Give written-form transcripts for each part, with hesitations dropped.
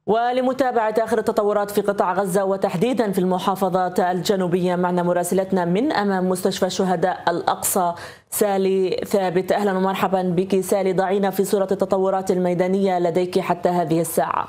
ولمتابعة آخر التطورات في قطاع غزة وتحديدا في المحافظات الجنوبية معنا مراسلتنا من أمام مستشفى شهداء الأقصى سالي ثابت. أهلا ومرحبا بك سالي، ضعينا في صورة التطورات الميدانية لديك حتى هذه الساعة.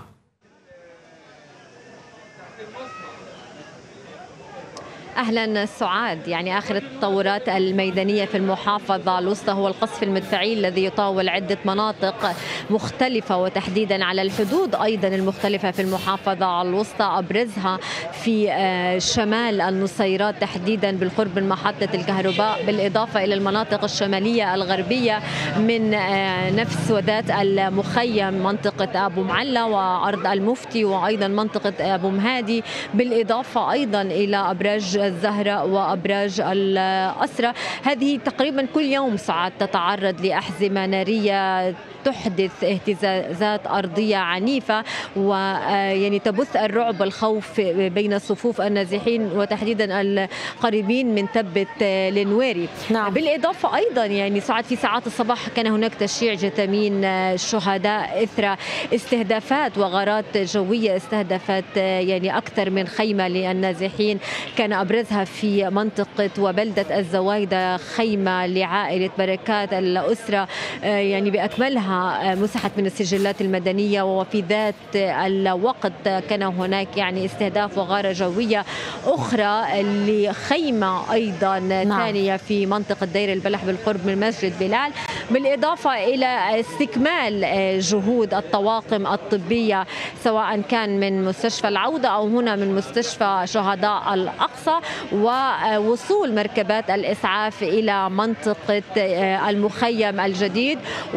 أهلا سعاد، يعني آخر التطورات الميدانية في المحافظة الوسطى هو القصف المدفعي الذي يطاول عدة مناطق مختلفة وتحديدا على الحدود أيضا المختلفة في المحافظة الوسطى، أبرزها في شمال النصيرات تحديدا بالقرب من محطة الكهرباء، بالإضافة إلى المناطق الشمالية الغربية من نفس وذات المخيم، منطقة أبو معلى وأرض المفتي وأيضا منطقة أبو مهادي، بالإضافة أيضا إلى أبراج الزهراء وأبراج الأسرة. هذه تقريبا كل يوم ساعات تتعرض لأحزمة نارية تحدث اهتزازات أرضية عنيفة ويعني تبث الرعب والخوف بين صفوف النازحين وتحديدا القريبين من تبة النويري. نعم. بالإضافة أيضا يعني في ساعات الصباح كان هناك تشييع جثامين الشهداء إثر استهدافات وغارات جوية استهدفت يعني أكثر من خيمة للنازحين، كان أبرزها في منطقة وبلدة الزوايدة خيمة لعائلة بركات الأسرة يعني بأكملها مسحت من السجلات المدنية، وفي ذات الوقت كان هناك يعني استهداف وغارة جوية أخرى لخيمة أيضا ثانية في منطقة دير البلح بالقرب من مسجد بلال، بالإضافة إلى استكمال جهود الطواقم الطبية سواء كان من مستشفى العودة أو هنا من مستشفى شهداء الأقصى، ووصول مركبات الإسعاف إلى منطقة المخيم الجديد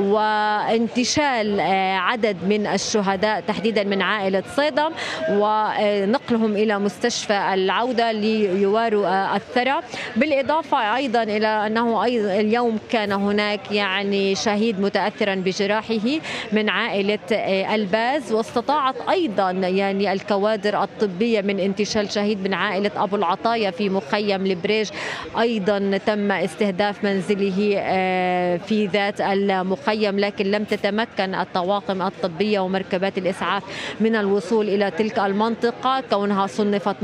وانتشال عدد من الشهداء تحديدا من عائلة صيدم ونقلهم إلى مستشفى العودة ليواروا الثرى. بالإضافة أيضا إلى أنه اليوم كان هناك يعني شهيد متأثرا بجراحه من عائلة الباز، واستطاعت أيضا يعني الكوادر الطبية من انتشال شهيد من عائلة أبو العطايا في مخيم البريج، أيضا تم استهداف منزله في ذات المخيم، لكن لم تتمكن الطواقم الطبية ومركبات الإسعاف من الوصول إلى تلك المنطقة كونها صنفت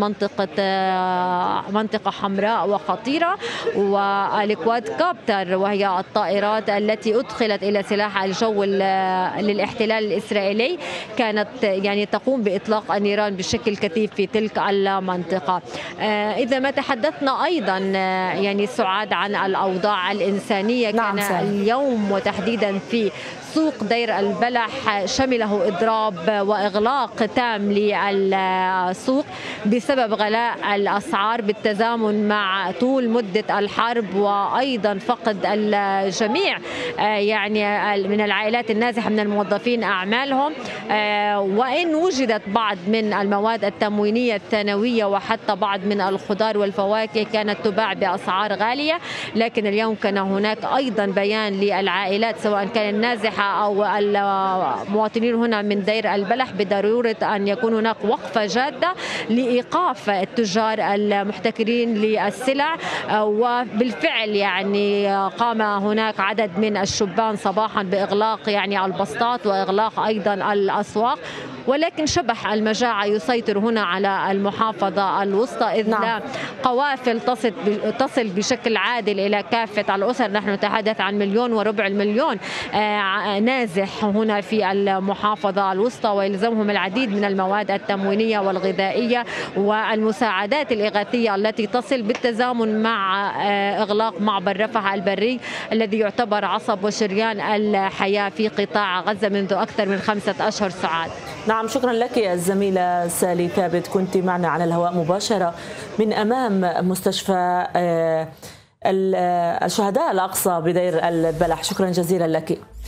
منطقة حمراء وخطيرة. والكواد كابتر وهي الطائرات التي أدخلت إلى سلاح الجو للاحتلال الإسرائيلي كانت يعني تقوم بإطلاق النيران بشكل كثيف في تلك المنطقة. إذا ما تحدثنا أيضا يعني سعاد عن الأوضاع الإنسانية، كان اليوم وتحديدا في سوق دير البلح شمله إضراب وإغلاق تام للسوق بسبب غلاء الأسعار بالتزامن مع طول مدة الحرب وأيضا فقد الجميع يعني من العائلات النازحة من الموظفين أعمالهم، وإن وجدت بعض من المواد التموينية الثانوية وحتى بعض من الخضار والفواكه كانت تباع بأسعار غالية، لكن اليوم كان هناك أيضا بيان للعائلات سواء كان النازحة أو المواطنين هنا من دير البلح بضرورة أن يكون هناك وقفة جادة لإيقاف التجار المحتكرين للسلع. وبالفعل يعني قام هناك عدد من الشبان صباحا بإغلاق يعني البسطات وإغلاق أيضا الأسواق، ولكن شبح المجاعة يسيطر هنا على المحافظة الوسطى، إذ لا قوافل تصل بشكل عادل إلى كافة الأسر. نحن نتحدث عن 1.25 مليون نازح هنا في المحافظة الوسطى، ويلزمهم العديد من المواد التموينية والغذائية والمساعدات الإغاثية التي تصل بالتزامن مع إغلاق معبر رفح البري الذي يعتبر عصب وشريان الحياة في قطاع غزة منذ أكثر من 5 أشهر. سعاد. نعم، شكرا لك الزميلة سالي ثابت، كنت معنا على الهواء مباشرة من أمام مستشفى الشهداء الأقصى بدير البلح. شكرا جزيلا لك.